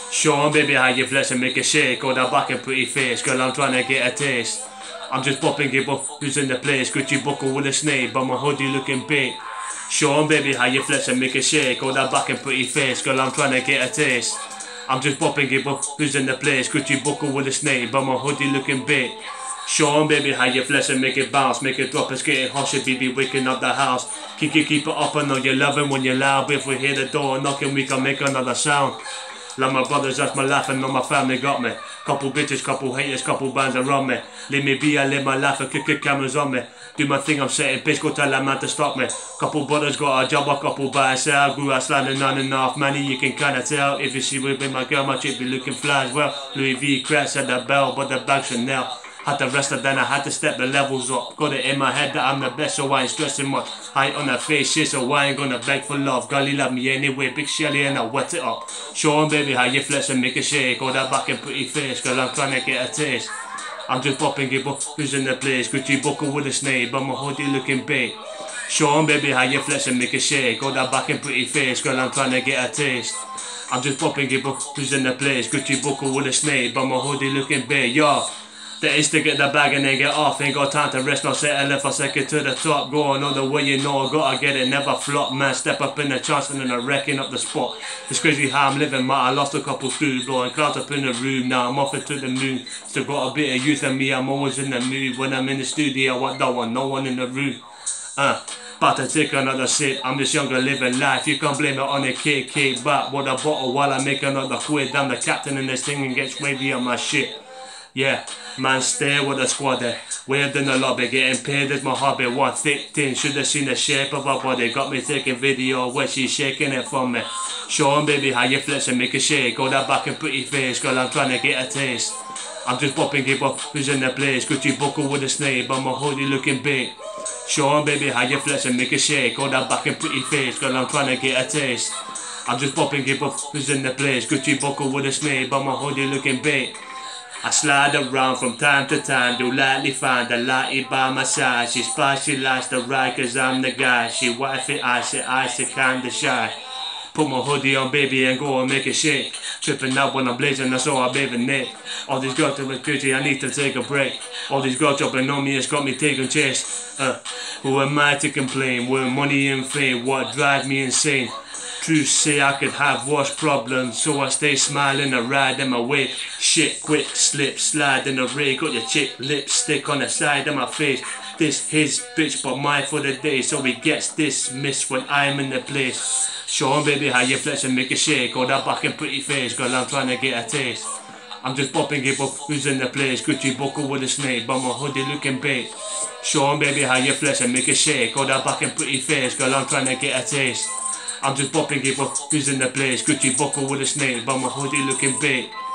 Show 'em, baby, how you flex and make a shake. All that back and pretty face, girl, I'm trying to get a taste. I'm just popping it up, who's in the place? Gucci buckle with a snake, but my hoodie looking big. Show 'em, baby, how you flex and make a shake. All that back and pretty face, girl, I'm trying to get a taste. I'm just popping it up, who's in the place? Gucci buckle with a snake, but my hoodie looking big. Show 'em, baby, how you flex and make it bounce. Make it drop, it's getting hot, should be waking up the house. Keep it up, I know you love it when you're loud. But if we hear the door knocking, we can make another sound. Love my brothers, that's my life, and all my family got me. Couple bitches, couple haters, couple bands around me. Let me be, I live my life, and kick cameras on me. Do my thing, I'm setting bitch, go tell that man to stop me. Couple brothers got a job, a couple buy and sell. Grew out sliding on and off, money you can kinda tell. If you see with me, my girl, my chick be looking fly as well. Louis V cracks at the bell, but the bag Chanel. Had to rest it, then I had to step the levels up. Got it in my head that I'm the best, so I ain't stressing much. I ain't on that face shit, so I ain't gonna beg for love. Girl, you love me anyway, big Shelly, and I wet it up. Show 'em, baby, how you flex and make a shake. All that back and pretty face, girl, I'm trying to get a taste. I'm just popping it up, who's in the place? Gucci buckle with a snake, but my hoodie looking big. Show 'em, baby, how you flex and make a shake. All that back and pretty face, girl, I'm trying to get a taste. I'm just popping it up, who's in the place? Gucci buckle with a snake, but my hoodie looking big, yo. The ace to get the bag and then get off. Ain't got time to rest, no settling for second to the top. Going all the way, you know I gotta get it, never flop. Man, step up in the chance and then I'm wrecking up the spot. It's crazy how I'm living, man. I lost a couple screws, blowing clouds up in the room. Now I'm off into the moon. Still got a bit of youth in me, I'm always in the mood. When I'm in the studio, I don't want no one in the room. About to take another sip, I'm just younger living life. You can't blame it on a kid, kick back with a bottle while I make another quid. I'm the captain in this thing and gets wavy on my shit. Yeah, man, stay with the squad there. Waved in the lobby, getting paid is my hobby. One thick thing, should've seen the shape of her body. Got me taking video where she's shaking it from me. Show 'em, baby, how you flex and make a shake. All that back and pretty face, girl, I'm trying to get a taste. I'm just popping it up, who's in the place? Gucci buckle with a snake, but my hoodie looking big. Show 'em, baby, how you flex and make a shake. All that back and pretty face, girl, I'm trying to get a taste. I'm just popping it up, who's in the place? Gucci buckle with a snake, but my hoodie looking big. I slide around from time to time, do lightly find a lighty by my side. She spies, she likes the ride, cause I'm the guy. She wifey, icy, kinda shy. Put my hoodie on, baby, and go and make a shake. Tripping up when I'm blazing, that's all I bathe in it. All these girls are crazy, I need to take a break. All these girls jumping on me, it's got me taking chase. Who am I to complain? With money and fame, what drives me insane? Truth say I could have worse problems, so I stay smiling and riding my way. Shit, quick, slip, slide in the ray. Got your chick lipstick on the side of my face. This his bitch, but mine for the day, so he gets dismissed when I'm in the place. Show 'em, baby, how you flex and make a shake. All that back and pretty face, girl, I'm trying to get a taste. I'm just popping it up, who's in the place? Gucci buckle with a snake, but my hoodie looking big. Show 'em, baby, how you flex and make a shake. All that back and pretty face, girl, I'm trying to get a taste. I'm just popping it up, who's in the place? Gucci buckle with a snake, but my hoodie looking big.